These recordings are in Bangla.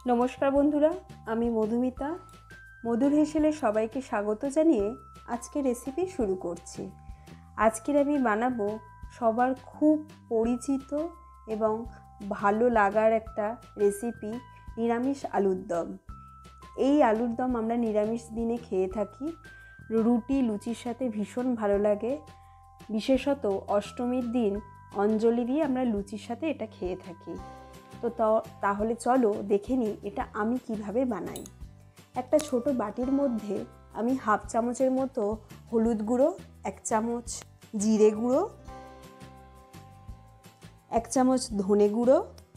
নমস্কার বন্ধুরা, আমি মধুমিতা। মধুর হেসেলে সবাইকে স্বাগত জানিয়ে আজকে রেসিপি শুরু করছি। আজকের আমি বানাবো সবার খুব পরিচিত এবং ভালো লাগার একটা রেসিপি, নিরামিষ আলুর দম। এই আলুর দম আমরা নিরামিষ দিনে খেয়ে থাকি, রুটি লুচির সাথে ভীষণ ভালো লাগে। বিশেষত অষ্টমীর দিন অঞ্জলি দিয়ে আমরা লুচির সাথে এটা খেয়ে থাকি। তাহলে চলো দেখে নিই এটা আমি কিভাবে বানাই। একটা ছোট বাটির মধ্যে আমি হাফ চামচের মতো হলুদ গুঁড়ো, 1 চামচ জিরে গুঁড়ো, 1 চামচ ধনে গুঁড়ো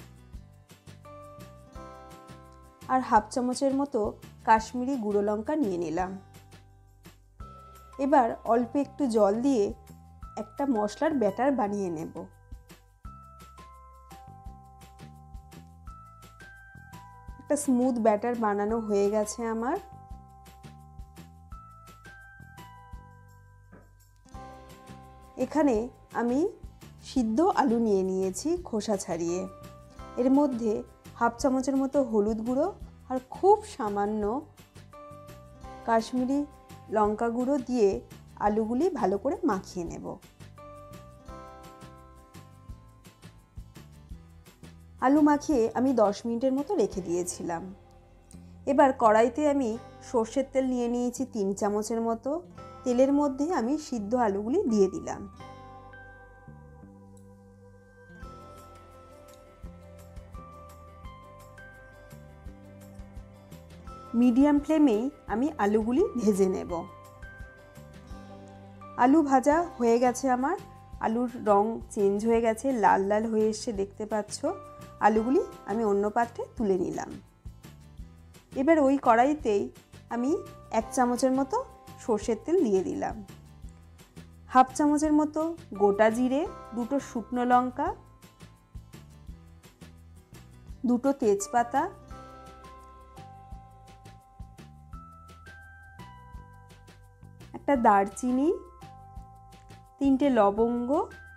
আর হাফ চামচের মতো কাশ্মীরি গুঁড়ো লঙ্কা নিয়ে নিলাম। এবার অল্প একটু জল দিয়ে একটা মশলার ব্যাটার বানিয়ে নেব। একটা স্মুথ ব্যাটার বানানো হয়ে গেছে আমার। এখানে আমি সিদ্ধ আলু নিয়ে নিয়েছি খোসা ছাড়িয়ে। এর মধ্যে হাফ চামচের মতো হলুদ গুঁড়ো আর খুব সামান্য কাশ্মীরি লঙ্কা গুঁড়ো দিয়ে আলুগুলি ভালো করে মাখিয়ে নেব। আলু মাখিয়ে আমি 10 মিনিটের মতো রেখে দিয়েছিলাম। এবার কড়াইতে আমি সর্ষের তেল নিয়ে নিয়েছি 3 চামচের মতো। তেলের মধ্যে আমি সিদ্ধ আলুগুলি দিয়ে দিলাম। মিডিয়াম ফ্লেমেই আমি আলুগুলি ভেজে নেব। আলু ভাজা হয়ে গেছে আমার। আলুর রং চেঞ্জ হয়ে গেছে, লাল লাল হয়ে এসে দেখতে পাচ্ছ। আলুগুলি আমি অন্য পাত্রে তুলে নিলাম। এবার ওই কড়াইতেই আমি 1 চামচের মতো সর্ষের তেল দিয়ে দিলাম। হাফ চামচের মতো গোটা জিরে, 2টো শুকনো লঙ্কা, 2টো তেজপাতা, একটা দারচিনি, 3টে লবঙ্গ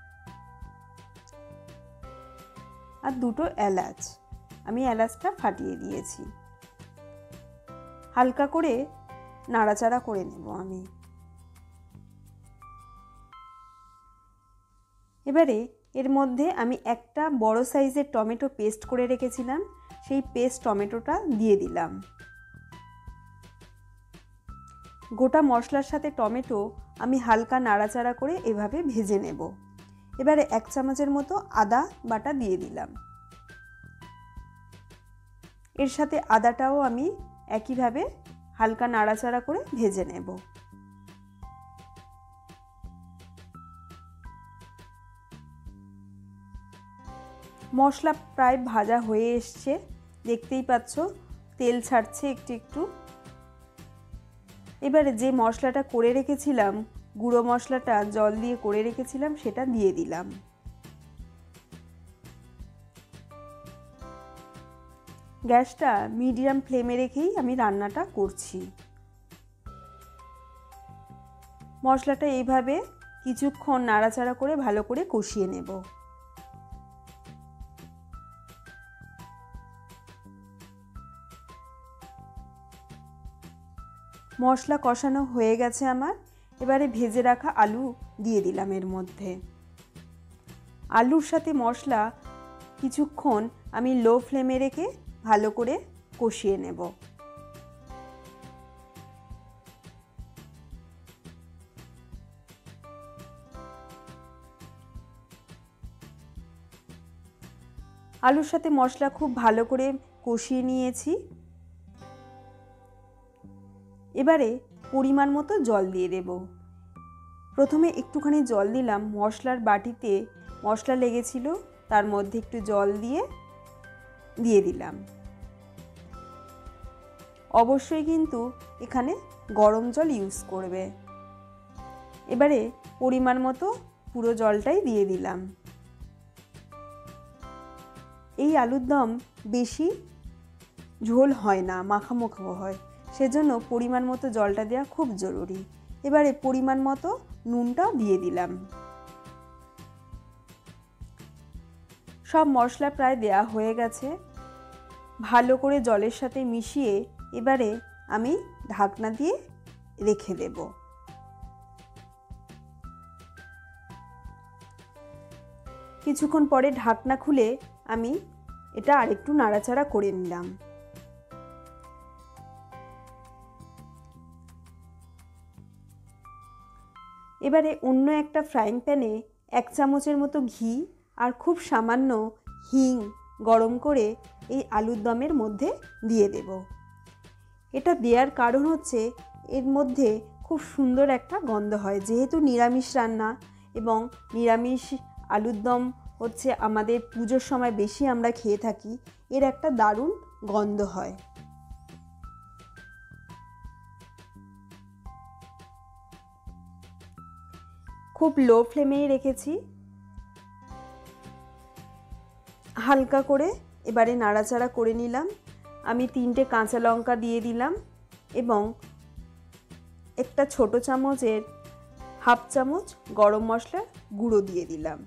আর 2টো এলাচ। আমি এলাচটা ফাটিয়ে দিয়েছি। হালকা করে নাড়াচাড়া করে নেব আমি। এবারে এর মধ্যে আমি একটা বড় সাইজের টমেটো পেস্ট করে রেখেছিলাম, সেই পেস্ট টমেটোটা দিয়ে দিলাম। গোটা মশলার সাথে টমেটো আমি হালকা নাড়াচাড়া করে এভাবে ভেজে নেব। এবারে 1 চামচের মতো আদা বাটা দিয়ে দিলাম। এর সাথে আদাটাও আমি একইভাবে হালকা নাড়াচাড়া করে ভেজে নেব। মশলা প্রায় ভাজা হয়ে এসছে, দেখতেই পাচ্ছ তেল ছাড়ছে একটু একটু। এবারে যে মশলাটা করে রেখেছিলাম, গুঁড়ো মশলাটা জল দিয়ে করে রেখেছিলাম, সেটা দিয়ে দিলাম। গ্যাসটা মিডিয়াম ফ্লেমে রেখেই আমি রান্নাটা করছি। মশলাটা এইভাবে কিছুক্ষণ নাড়াচাড়া করে ভালো করে কষিয়ে নেব। মশলা কষানো হয়ে গেছে আমার। এবারে ভেজে রাখা আলু দিয়ে দিলাম এর মধ্যে। আলুর সাথে মশলা কিছুক্ষণ আমি লো ফ্লেমে রেখে ভালো করে কষিয়ে নেব। আলুর সাথে মশলা খুব ভালো করে কষিয়ে নিয়েছি। এবারে পরিমাণ মতো জল দিয়ে দেব। প্রথমে একটুখানি জল দিলাম, মশলার বাটিতে মশলা লেগেছিল, তার মধ্যে একটু জল দিয়ে দিলাম। অবশ্যই কিন্তু এখানে গরম জল ইউজ করবে। এবারে পরিমাণ মতো পুরো জলটাই দিয়ে দিলাম। এই আলুর দম বেশি ঝোল হয় না, মাখামাখো হয়, সেজন্য পরিমাণ মতো জলটা দেওয়া খুব জরুরি। এবারে পরিমাণ মতো নুনটাও দিয়ে দিলাম। সব মশলা প্রায় দেয়া হয়ে গেছে। ভালো করে জলের সাথে মিশিয়ে এবারে আমি ঢাকনা দিয়ে রেখে দেব। কিছুক্ষণ পরে ঢাকনা খুলে আমি এটা আরেকটু নাড়াচাড়া করে নিলাম। এবারে অন্য একটা ফ্রাইং প্যানে 1 চামচের মতো ঘি আর খুব সামান্য হিং গরম করে এই আলুর দমের মধ্যে দিয়ে দেব। এটা দেওয়ার কারণ হচ্ছে এর মধ্যে খুব সুন্দর একটা গন্ধ হয়। যেহেতু নিরামিষ রান্না এবং নিরামিষ আলুর দম হচ্ছে আমাদের পুজোর সময় বেশি আমরা খেয়ে থাকি, এর একটা দারুণ গন্ধ হয়। খুব লো ফ্লেমেই রেখেছি। হালকা করে এবারে নাড়াচাড়া করে নিলাম। আমি 3টে কাঁচা লঙ্কা দিয়ে দিলাম এবং একটা ছোট চামচের 1/2 চামচ গরম মশলার গুঁড়ো দিয়ে দিলাম।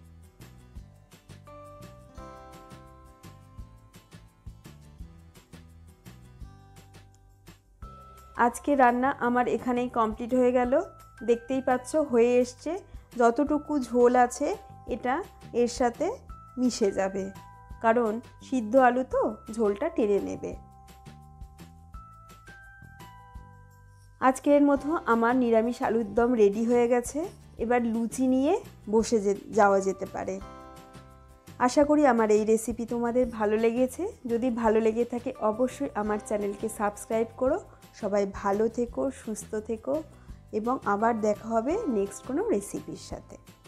আজকে রান্না আমার এখানেই কমপ্লিট হয়ে গেল। দেখতেই পাচ্ছ হয়ে এসছে। যতটুকু ঝোল আছে এটা এর সাথে মিশে যাবে, কারণ সিদ্ধ আলু তো ঝোলটা টেনে নেবে। আজকের মতো আমার নিরামিষ আলুর দম রেডি হয়ে গেছে। এবার লুচি নিয়ে বসে যাওয়া যেতে পারে। আশা করি আমার এই রেসিপি তোমাদের ভালো লেগেছে। যদি ভালো লেগে থাকে অবশ্যই আমার চ্যানেলকে সাবস্ক্রাইব করো। সবাই ভালো থেকো, সুস্থ থেকো এবং আবার দেখা হবে নেক্সট কোনো রেসিপির সাথে।